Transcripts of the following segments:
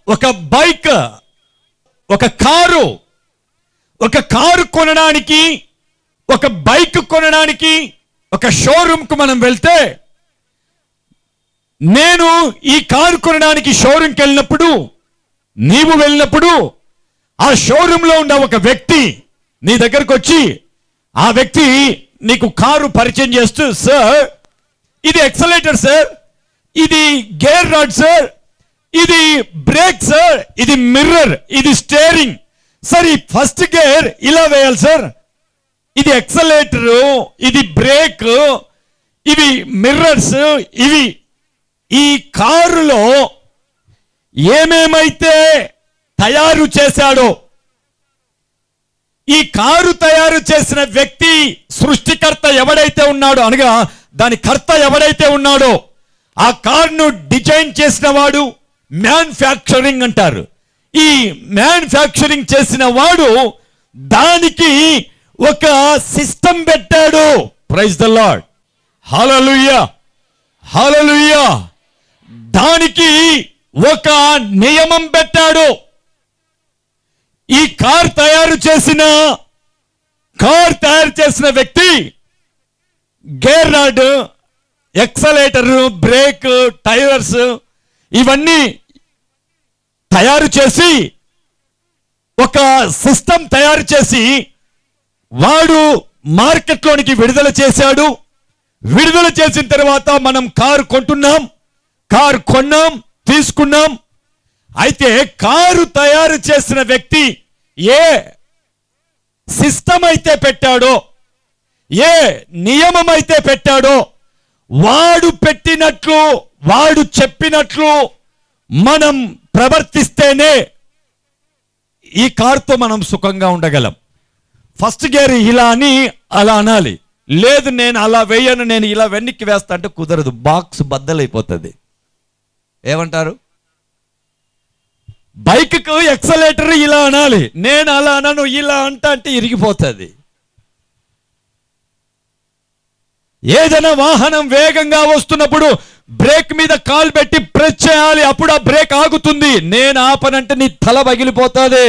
ఒక బైక్, ఒక కారు కొనడానికి, ఒక బైక్ కొనడానికి ఒక షోరూమ్కు మనం వెళ్తే, నేను ఈ కారు కొనడానికి షోరూమ్కి వెళ్ళినప్పుడు, నీవు వెళ్ళినప్పుడు ఆ షోరూంలో ఉన్న ఒక వ్యక్తి నీ దగ్గరకు వచ్చి, ఆ వ్యక్తి నీకు కారు పరిచయం చేస్తూ, సార్ ఇది ఎక్సలేటర్ సార్, ఇది గేర్ రాడ్ సార్, ఇది బ్రేక్ సార్, ఇది మిర్రర్, ఇది స్టీరింగ్ సార్, ఈ ఫస్ట్ గేర్ ఇలా వేయాలి సార్, ఇది ఎక్సలేటరు, ఇది బ్రేక్, ఇవి మిర్రర్స్, ఇవి ఈ కారులో ఏమేమైతే తయారు చేశాడో, ఈ కారు తయారు చేసిన వ్యక్తి సృష్టికర్త ఎవడైతే ఉన్నాడో, అనగా దాని కర్త ఎవడైతే ఉన్నాడో, ఆ కారును డిజైన్ చేసిన వాడు మ్యానుఫ్యాక్చరింగ్ అంటారు. ఈ మ్యానుఫ్యాక్చరింగ్ చేసిన వాడు దానికి ఒక సిస్టమ్ పెట్టాడు. Praise the lord, hallelujah, hallelujah. దానికి ఒక నియమం పెట్టాడు. ఈ కార్ తయారు చేసిన వ్యక్తి gear rod, accelerator, brake, tyres ఇవన్నీ తయారు చేసి ఒక సిస్టమ్ తయారు చేసి వాడు మార్కెట్లోనికి విడుదల చేశాడు. విడుదల చేసిన తర్వాత మనం కారు కొన్నాం, తీసుకున్నాం. అయితే కారు తయారు చేసిన వ్యక్తి ఏ సిస్టమ్ అయితే పెట్టాడో, ఏ నియమం అయితే పెట్టాడో, వాడు పెట్టినట్లు, వాడు చెప్పినట్లు మనం ప్రవర్తిస్తేనే ఈ కారుతో మనం సుఖంగా ఉండగలం. ఫస్ట్ గేర్ ఇలా అని అలా అనాలి. లేదు నేను అలా వేయను, నేను ఇలా వెనక్కి వేస్తా అంటే కుదరదు, బాక్స్ బద్దలైపోతుంది. ఏమంటారు? బైక్కు ఎక్సలేటర్ ఇలా అనాలి, నేను అలా అనను, ఇలా అంటే ఇరిగిపోతుంది. ఏదైనా వాహనం వేగంగా వస్తున్నప్పుడు బ్రేక్ మీద కాలు పెట్టి ప్రెస్ చేయాలి, అప్పుడు ఆ బ్రేక్ ఆగుతుంది. నేను ఆపనంటే నీ తల పగిలిపోతుంది.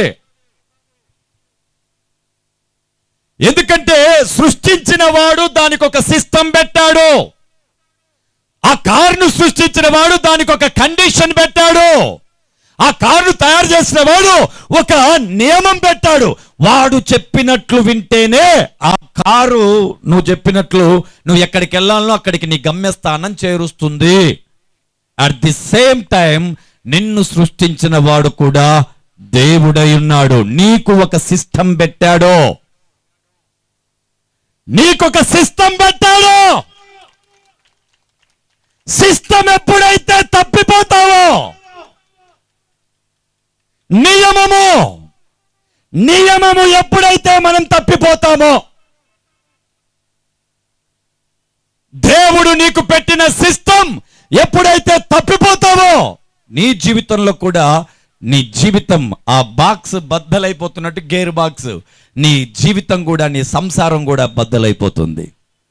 ఎందుకంటే సృష్టించిన వాడు దానికి ఒక సిస్టమ్ పెట్టాడు. ఆ కారును సృష్టించిన వాడు దానికి ఒక కండిషన్ పెట్టాడు. ఆ కారును తయారు చేసిన వాడు ఒక నియమం పెట్టాడు. వాడు చెప్పినట్లు వింటేనే ఆ కారు నువ్వు చెప్పినట్లు నువ్వు ఎక్కడికి వెళ్ళాలనో అక్కడికి నీ గమ్యస్థానం చేరుస్తుంది. అట్ ది సేమ్ టైం నిన్ను సృష్టించిన వాడు కూడా దేవుడై ఉన్నాడు. నీకు ఒక సిస్టమ్ పెట్టాడు. నీకొక సిస్టమ్ పెట్టాడు. సిస్టమ్ ఎప్పుడైతే తప్పిపోతావో, నియమము ఎప్పుడైతే మనం తప్పిపోతామో, దేవుడు నీకు పెట్టిన సిస్టమ్ ఎప్పుడైతే తప్పిపోతావో, నీ జీవితంలో కూడా నీ జీవితం ఆ బాక్స్ బద్దలైపోతున్నట్టు, గేర్ బాక్స్, నీ జీవితం కూడా, నీ సంసారం కూడా బద్దలైపోతుంది.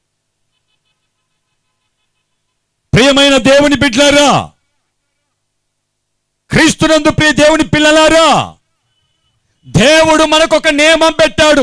ప్రియమైన దేవుని బిడ్డలారా, క్రీస్తునందు ప్రియ దేవుని పిల్లలారా, దేవుడు మనకొక నియమం పెట్టాడు.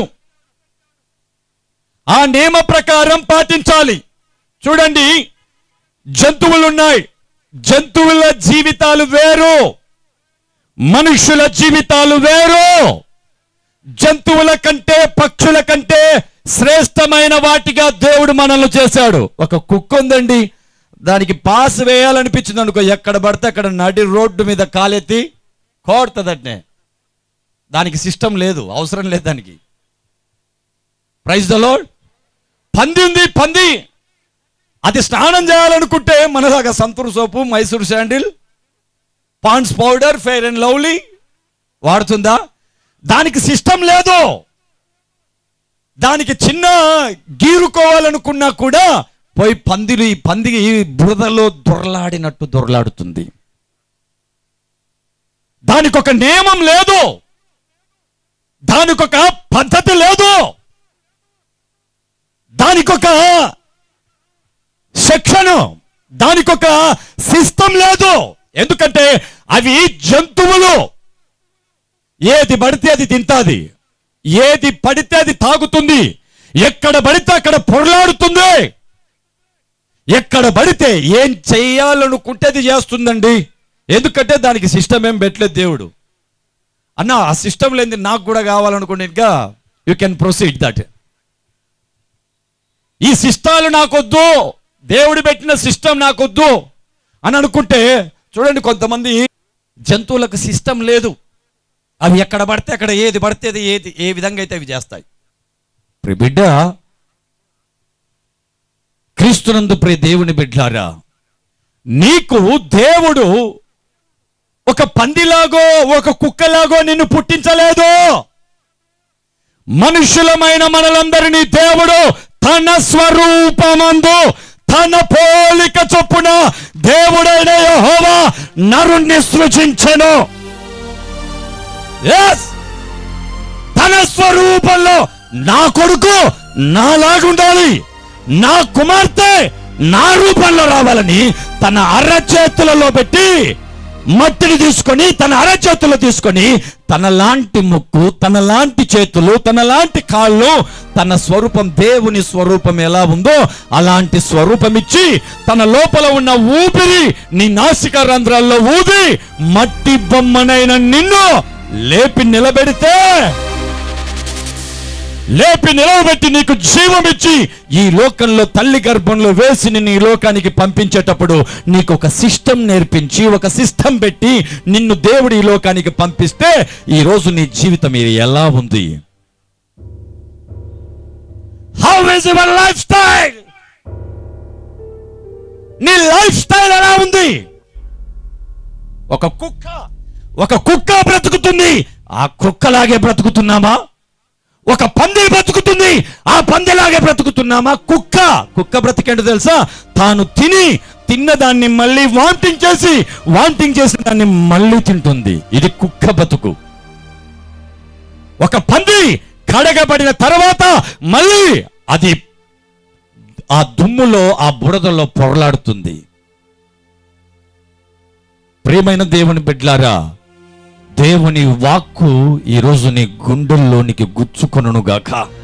ఆ నియమ ప్రకారం పాటించాలి. చూడండి, జంతువులు ఉన్నాయి. జంతువుల జీవితాలు వేరు, మనుషుల జీవితాలు వేరు. జంతువుల కంటే, పక్షుల కంటే శ్రేష్టమైన వాటిగా దేవుడు మనల్ని చేశాడు. ఒక కుక్క ఉందండి, దానికి పాస్ వేయాలనిపించింది అనుకో, ఎక్కడ పడితే అక్కడ నడి రోడ్డు మీద కాలెత్తి కోడుతుందట్నే. దానికి సిస్టమ్ లేదు, అవసరం లేదు దానికి. Praise the lord. పంది ఉంది, పంది అది స్నానం చేయాలనుకుంటే మనలాగా Santoor soap, Mysore sandal, Pond's powder, fair and lovely వాడుతుందా? దానికి సిస్టమ్ లేదు. దానికి చిన్న గీరుకోవాలనుకున్నా కూడా పోయి పంది బురదలో దొరలాడినట్టు దొరలాడుతుంది. దానికి ఒక నియమం లేదు, దానికి ఒక పద్ధతి లేదు, దానికి ఒక సెక్షన్, దానికి ఒక సిస్టమ్ లేదు. ఎందుకంటే అవి జంతువులు. ఏది పడితే అది తింటాది, ఏది పడితే అది తాగుతుంది, ఎక్కడ పడితే అక్కడ పొరలాడుతుంది, ఎక్కడ పడితే ఏం చెయ్యాలనుకుంటే అది చేస్తుందండి. ఎందుకంటే దానికి సిస్టమ్ ఏం పెట్టలేదు దేవుడు. అన్న ఆ సిస్టమ్ లేని నాకు కూడా కావాలనుకుంటే ఇంకా యూ కెన్ ప్రొసీడ్ దట్. ఈ సిస్టాలు నాకొద్దు, దేవుడు పెట్టిన సిస్టమ్ నాకొద్దు అని అనుకుంటే చూడండి, కొంతమంది జంతువులకు సిస్టమ్ లేదు. అవి ఎక్కడ పడితే అక్కడ ఏది పడితే అది ఏ విధంగా అయితే అవి చేస్తాయి. ప్రియ బిడ్డ, క్రీస్తునందు ప్రియ దేవుని బిడ్డలారా, నీకు దేవుడు ఒక పందిలాగో ఒక కుక్కలాగో నిన్ను పుట్టించలేదు. మనుషులమైన మనలందరినీ దేవుడు తన స్వరూపమందు తన పోలిక చొప్పున దేవుడైన యెహోవా నరుణ్ణి సృజించెను. తన స్వరూపంలో నా కొడుకు నాలాగుండాలి, నా కుమార్తె నా రూపంలో రావాలని తన అరచేతులలో పెట్టి మట్టిని తీసుకొని తన అరచేతుల్లో తీసుకొని తన లాంటి ముక్కు, తన లాంటి చేతులు, తన లాంటి కాళ్ళు, తన స్వరూపం దేవుని స్వరూపం ఎలా ఉందో అలాంటి స్వరూపం ఇచ్చి తన లోపల ఉన్న ఊపిరి నీ నాసికా రంధ్రాల్లో ఊది మట్టి బొమ్మనైన నిన్ను లేపి నిలబెట్టి నీకు జీవం ఇచ్చి ఈ లోకంలో తల్లి గర్భంలో వేసి నిన్ను ఈ లోకానికి పంపించేటప్పుడు నీకు ఒక సిస్టమ్ నేర్పించి ఒక సిస్టమ్ పెట్టి నిన్ను దేవుడు ఈ లోకానికి పంపిస్తే ఈ రోజు నీ జీవితం ఎలా ఉంది? How is your life style? నీ లైఫ్ స్టైల్ ఎలా ఉంది? ఒక కుక్క బ్రతుకుతుంది, ఆ కుక్కలాగే బ్రతుకుతున్నామా? ఒక పంది బ్రతుకుతుంది, ఆ పందిలాగే బ్రతుకుతున్నామా? కుక్క బ్రతికేంటో తెలుసా? తాను తిన్న దాన్ని మళ్ళీ వాంటింగ్ చేసి దాన్ని మళ్ళీ తింటుంది. ఇది కుక్క బతుకు. ఒక పంది కడగబడిన తర్వాత మళ్ళీ అది ఆ దుమ్ములో ఆ బురదలో పొరలాడుతుంది. ప్రియమైన దేవుని బిడ్డలారా, దేవుని వాక్కు ఈరోజు నీ గుండెల్లోనికి గుచ్చుకొనుగాక.